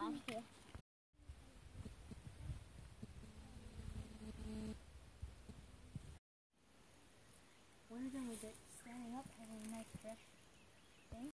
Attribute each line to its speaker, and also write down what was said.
Speaker 1: off here. We're done with it. Standing up, having a nice fresh thing.